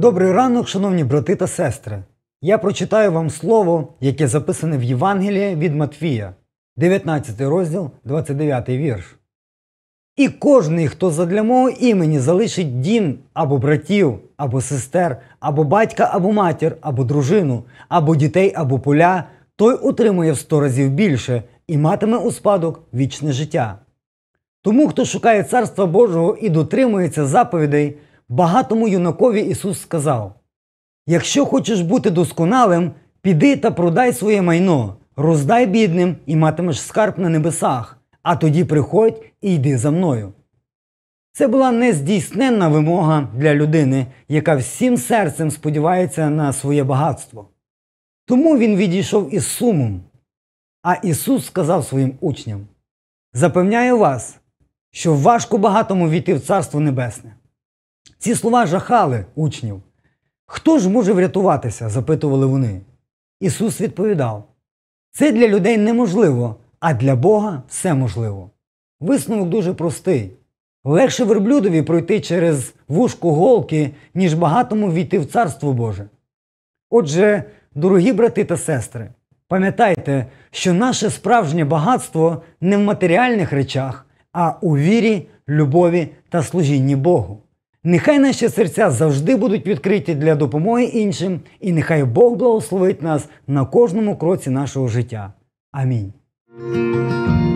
Добрий ранок, шановні брати та сестри. Я прочитаю вам слово, яке записане в Євангелії від Матвія, 19 розділ, 29 вірш. «І кожний, хто задля мого імені залишить дім, або братів, або сестер, або батька, або матір, або дружину, або дітей, або поля, той отримує в 100 разів більше і матиме у спадок вічне життя. Тому, хто шукає Царства Божого і дотримується заповідей, багатому юнакові Ісус сказав: якщо хочеш бути досконалим, піди та продай своє майно, роздай бідним і матимеш скарб на небесах, а тоді приходь і йди за мною». Це була нездійсненна вимога для людини, яка всім серцем сподівається на своє багатство. Тому він відійшов із сумом. А Ісус сказав своїм учням: «Запевняю вас, що важко багатому війти в Царство Небесне». Ці слова жахали учнів. «Хто ж може врятуватися?» – запитували вони. Ісус відповідав: «Це для людей неможливо, а для Бога все можливо». Висновок дуже простий. Легше верблюдові пройти через вушко голки, ніж багатому війти в Царство Боже. Отже, дорогі брати та сестри, пам'ятайте, що наше справжнє багатство не в матеріальних речах, а у вірі, любові та служінні Богу. Нехай наші серця завжди будуть відкриті для допомоги іншим, і нехай Бог благословить нас на кожному кроці нашого життя. Амінь.